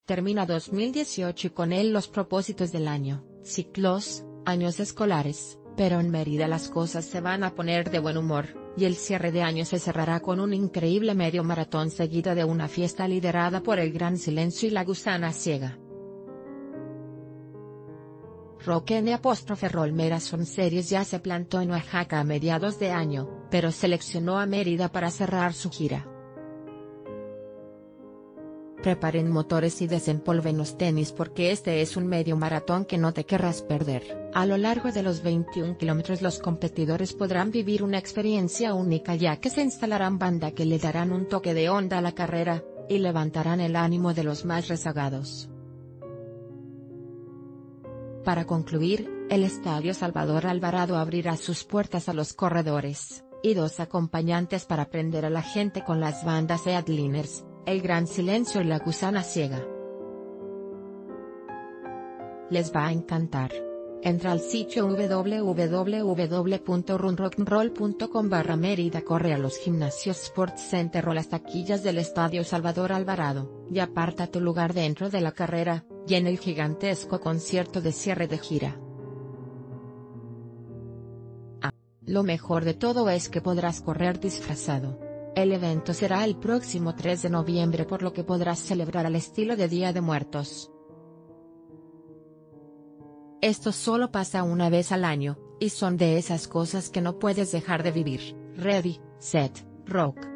Termina 2018 y con él los propósitos del año, ciclos, años escolares, pero en Mérida las cosas se van a poner de buen humor, y el cierre de año se cerrará con un increíble medio maratón seguido de una fiesta liderada por El Gran Silencio y La Gusana Ciega. Rock N''Roll Marathon Series ya se plantó en Oaxaca a mediados de año, pero seleccionó a Mérida para cerrar su gira. Preparen motores y desempolven los tenis porque este es un medio maratón que no te querrás perder. A lo largo de los 21 kilómetros los competidores podrán vivir una experiencia única ya que se instalarán banda que le darán un toque de onda a la carrera, y levantarán el ánimo de los más rezagados. Para concluir, el Estadio Salvador Alvarado abrirá sus puertas a los corredores, y 2 acompañantes para prender a la gente con las bandas Headliners, El Gran Silencio y La Gusana Ciega. Les va a encantar. Entra al sitio www.runrocknroll.com/Mérida, corre a los gimnasios Sports Center o las taquillas del Estadio Salvador Alvarado, y aparta tu lugar dentro de la carrera, y en el gigantesco concierto de cierre de gira. Lo mejor de todo es que podrás correr disfrazado. El evento será el próximo 3 de noviembre, por lo que podrás celebrar al estilo de Día de Muertos. Esto solo pasa una vez al año, y son de esas cosas que no puedes dejar de vivir. Ready, Set, Rock.